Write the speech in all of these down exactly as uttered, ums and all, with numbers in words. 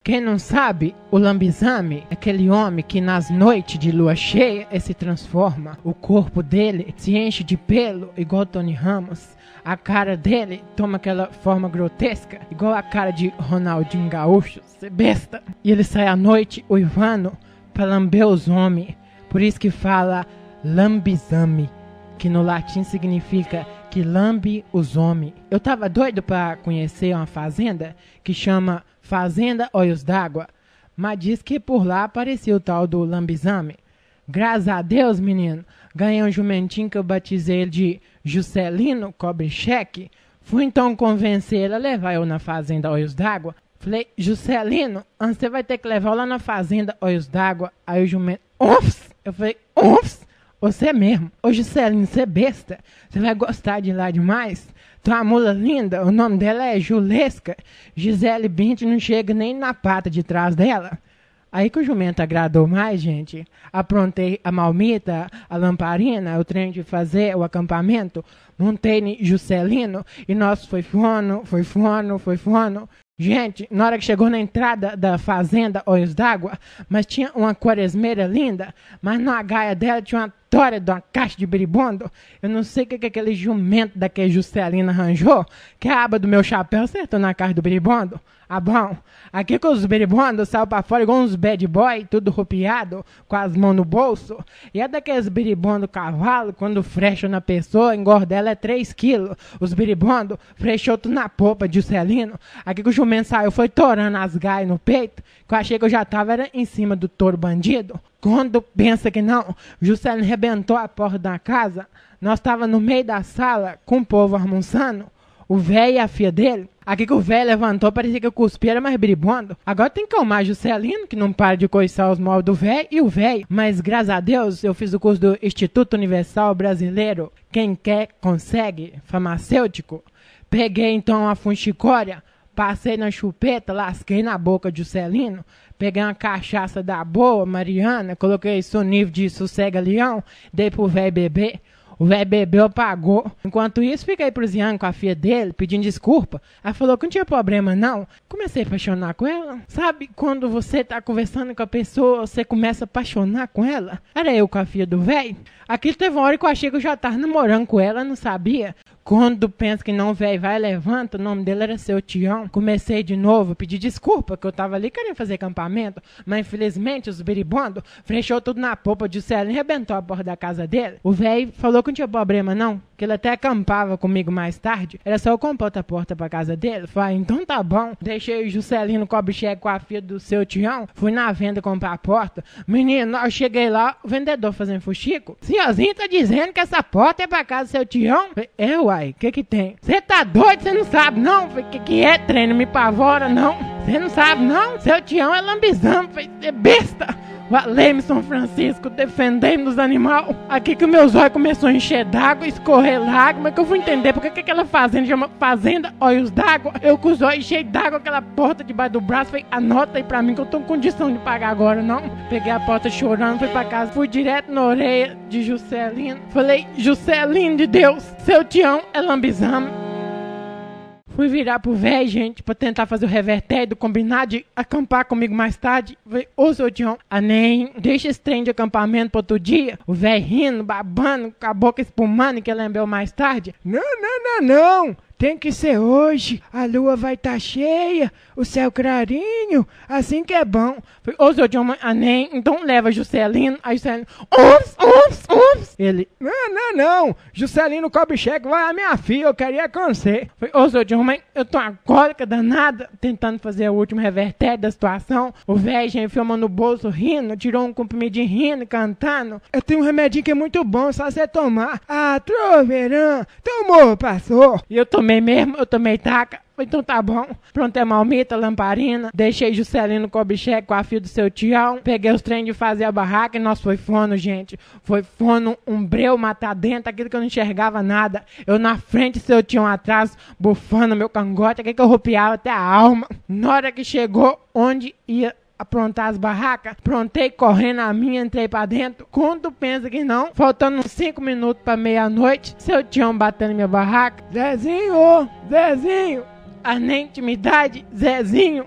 Quem não sabe, o lambisame é aquele homem que nas noites de lua cheia ele se transforma. O corpo dele se enche de pelo igual Tony Ramos. A cara dele toma aquela forma grotesca, igual a cara de Ronaldinho Gaúcho, cê besta. E ele sai à noite uivando pra lamber os homens. Por isso que fala lambisame, que no latim significa que lambe os homens. Eu tava doido pra conhecer uma fazenda que chama Fazenda Olhos d'Água, mas diz que por lá apareceu o tal do lambisame. Graças a Deus, menino, ganhei um jumentinho que eu batizei ele de Juscelino Kubitschek. Fui então convencer ele a levar eu na Fazenda Olhos d'Água. Falei, Juscelino, você vai ter que levar eu lá na Fazenda Olhos d'Água. Aí o jumento, ups! Eu falei, ups! Você mesmo. Ô Juscelino, você é besta. Você vai gostar de ir lá demais. Tem uma mula linda, o nome dela é Julesca. Gisele Bündchen não chega nem na pata de trás dela. Aí que o jumento agradou mais, gente. Aprontei a malmita, a lamparina, o trem de fazer o acampamento. Montei em Juscelino e nós foi fono, foi fono, foi fono. Gente, na hora que chegou na entrada da fazenda Olhos d'Água, mas tinha uma quaresmeira linda, mas na gaia dela tinha uma tora de uma caixa de beribondo. Eu não sei o que, que aquele jumento daquele Juscelino arranjou, que a aba do meu chapéu acertou na caixa do beribondo. Ah, bom, aqui com os beribondos saiu pra fora igual uns bad boy, tudo ropiado, com as mãos no bolso. E é daqueles beribondos cavalo, quando frecham na pessoa, engorda ela é três quilos. Os beribondos frechou tudo na popa de Juscelino. Aqui que o jumento saiu, foi torando as gaias no peito, que eu achei que eu já tava era em cima do touro bandido. Quando pensa que não, Juscelino arrebentou a porta da casa. Nós tava no meio da sala, com o povo almoçando, o velho e a filha dele. Aqui que o velho levantou, parecia que eu cuspi, era mais beribondo. Agora tem que calmar Juscelino, que não para de coiçar os móveis do velho e o velho. Mas graças a Deus, eu fiz o curso do Instituto Universal Brasileiro. Quem quer, consegue, farmacêutico. Peguei então a funchicória, passei na chupeta, lasquei na boca de Juscelino. Peguei uma cachaça da boa, Mariana, coloquei isso no nível de sossega-leão, dei pro velho beber. O velho bebeu, pagou. Enquanto isso, fiquei proseando com a filha dele, pedindo desculpa. Ela falou que não tinha problema, não. Comecei a apaixonar com ela. Sabe, quando você tá conversando com a pessoa, você começa a apaixonar com ela? Era eu com a filha do velho. Aqui teve uma hora que eu achei que eu já tava namorando com ela, não sabia. Quando pensa que não, velho, vai, levanta, o nome dele era Seu Tião. Comecei de novo, pedi desculpa, que eu tava ali querendo fazer acampamento, mas infelizmente os beribondos frechou tudo na popa de Juscelino e arrebentou a porta da casa dele. O velho falou que não tinha problema não, que ele até acampava comigo mais tarde, era só eu comprar outra porta pra casa dele. Falei, então tá bom. Deixei o Juscelino Kubitschek com a filha do Seu Tião, fui na venda comprar a porta. Menino, eu cheguei lá, o vendedor fazendo fuxico. Senhorzinho tá dizendo que essa porta é pra casa do Seu Tião? Falei, é, uai, o que que tem? Você tá doido? Você não sabe não? O que que é? Treino me pavora, não? Você não sabe não? Seu Tião é lambisame, é besta. Valeu-me São Francisco, defendendo os animais. Aqui que meus olhos começou a encher d'água, escorrer lágrimas, que eu fui entender porque que aquela fazenda chama Fazenda Olhos d'Água. Eu com os olhos cheios d'água, aquela porta debaixo do braço, falei, anota aí pra mim que eu tô com condição de pagar agora, não? Peguei a porta chorando, fui pra casa, fui direto na orelha de Juscelino. Falei, Juscelino de Deus, Seu Tião é lambisame. Fui virar pro velho, gente, pra tentar fazer o revertério do combinado de acampar comigo mais tarde. Falei, ô, Seu Tião, ah, nem deixa esse trem de acampamento pro outro dia. O velho rindo, babando, com a boca espumando, que lembrou mais tarde. Não, não, não, não. Tem que ser hoje, a lua vai estar tá cheia, o céu clarinho, assim que é bom. Falei, ô, Seu Tião, ah, nem, então leva Juscelino. Aí Juscelino, ups, ups, ups. Ele, não, não, não, Juscelino Kubitschek vai a minha filha, eu queria conhecer. Falei, ô, Seu Tião, mas eu tô uma cólica danada, tentando fazer o último revertério da situação. O velho já enfiou a mão no bolso rindo, tirou um comprimidinho rindo, cantando. Eu tenho um remedinho que é muito bom, só você tomar. Ah, troverão, tomou, passou. E eu tomei mesmo, eu tomei taca. Então tá bom. Pronto, é malmita, lamparina. Deixei Juscelino Kubitschek com a filha do Seu Tião. Peguei os trem de fazer a barraca e nós foi fono, gente. Foi fono, um breu matar dentro, aquilo que eu não enxergava nada. Eu na frente, Seu Tião atrás, bufando meu cangote, aquilo que eu ropiava até a alma. Na hora que chegou onde ia aprontar as barracas, prontei correndo a minha, entrei pra dentro. Quando pensa que não, faltando uns cinco minutos pra meia-noite, Seu Tião batendo minha barraca. Zezinho, Zezinho, a nem intimidade, Zezinho,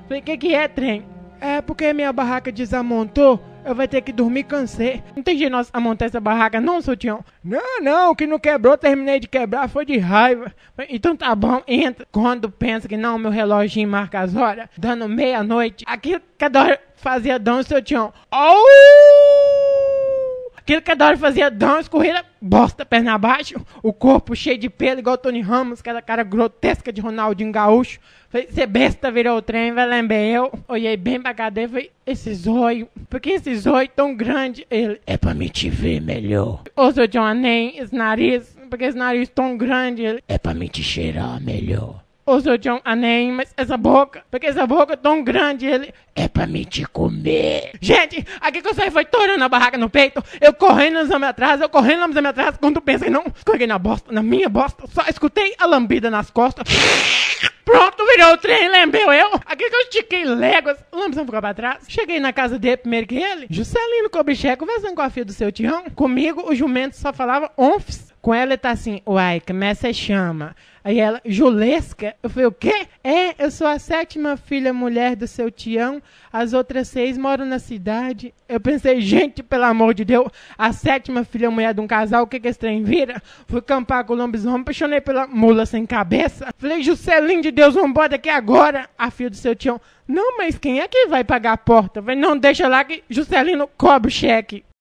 Falei, que que é, trem? É porque minha barraca desamontou, eu vou ter que dormir, cansei. Não tem jeito nós a montar essa barraca não, seu Tião? Não, não, o que não quebrou, terminei de quebrar, foi de raiva. Então tá bom, entra. Quando pensa que não, meu reloginho marca as horas, dando meia-noite, aquilo cada hora fazia dão, seu Tião. Oh! Aquilo que cada hora fazia dão, escorrida, bosta, perna abaixo, o corpo cheio de pelo, igual Tony Ramos, aquela cara grotesca de Ronaldinho Gaúcho. Falei, cê besta virou o trem, vai lembrar eu. Olhei bem pra cadeia e falei, esse zóio, por que esse zóio tão grande? Ele, é pra me te ver melhor. Ô, seu John, nem esse nariz, por que esse nariz tão grande? Ele, é pra me te cheirar melhor. Ô, seu John, ah, nem, mas essa boca, por que essa boca tão grande? Ele, é pra me te comer. Gente, aqui que eu saí foi torando a barraca no peito, eu correndo nos anos atrás, eu correndo nos anos atrás, quando pensei, não, escorreguei na bosta, na minha bosta, só escutei a lambida nas costas. Pronto, virou o trem, lembrou eu. Aqui que eu estiquei léguas, o lambizão ficou pra trás. Cheguei na casa dele primeiro que ele. Juscelino Kubitschek conversando com a filha do seu Tião. Comigo, o jumento só falava onfs. Com ela ele tá assim, uai, como é que você chama? Aí ela, Julesca. Eu falei, o quê? É, eu sou a sétima filha mulher do seu Tião. As outras seis moram na cidade. Eu pensei, gente, pelo amor de Deus, a sétima filha mulher de um casal, o que que esse trem vira? Fui campar com o lobisomem, apaixonei pela mula sem cabeça. Falei, Juscelino de Deus, vambora daqui agora. A filha do seu Tião, não, mas quem é que vai pagar a porta? Eu falei, não, deixa lá que Juscelino cobra o cheque.